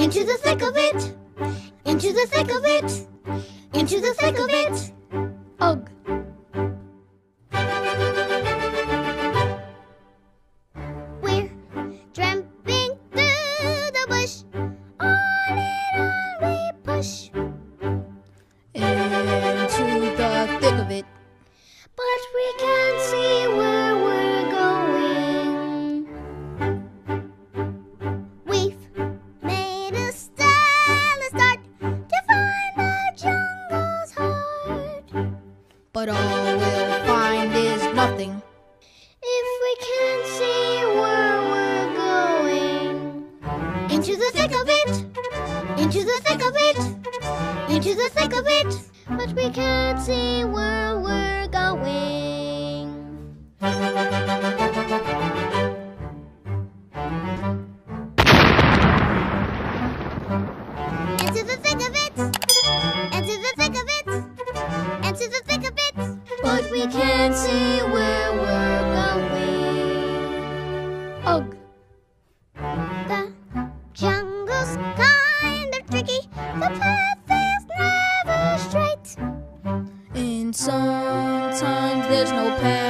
into the thick of it, into the thick of it, into the thick of it. Ugh. We're tramping through the bush, on and on we push, into the thick of it. but we can't see where we're going. We've made a stellar start to find the jungle's heart. But all we'll find is nothing. If we can't see where we're going. Into the thick of it, into the thick of it, into the thick of it, but we can't see where we're going. Into the thick of it, into the thick of it, into the thick of it, but we can't see where we're going. Ugh. The jungle's kind of tricky, the path is never straight. And sometimes there's no path.